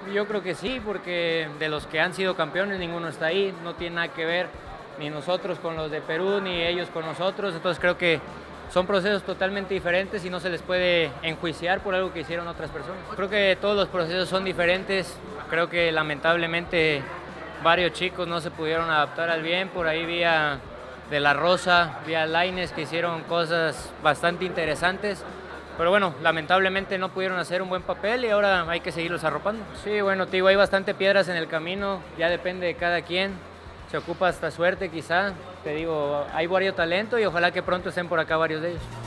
Yo creo que sí, porque de los que han sido campeones ninguno está ahí, no tiene nada que ver ni nosotros con los de Perú ni ellos con nosotros, entonces creo que son procesos totalmente diferentes y no se les puede enjuiciar por algo que hicieron otras personas. Creo que todos los procesos son diferentes, creo que lamentablemente varios chicos no se pudieron adaptar al bien, por ahí vi a De La Rosa, vi a Lainez que hicieron cosas bastante interesantes, pero bueno, lamentablemente no pudieron hacer un buen papel y ahora hay que seguirlos arropando. Sí, bueno, te digo, hay bastante piedras en el camino, ya depende de cada quien, se ocupa hasta suerte quizá, te digo, hay varios talento y ojalá que pronto estén por acá varios de ellos.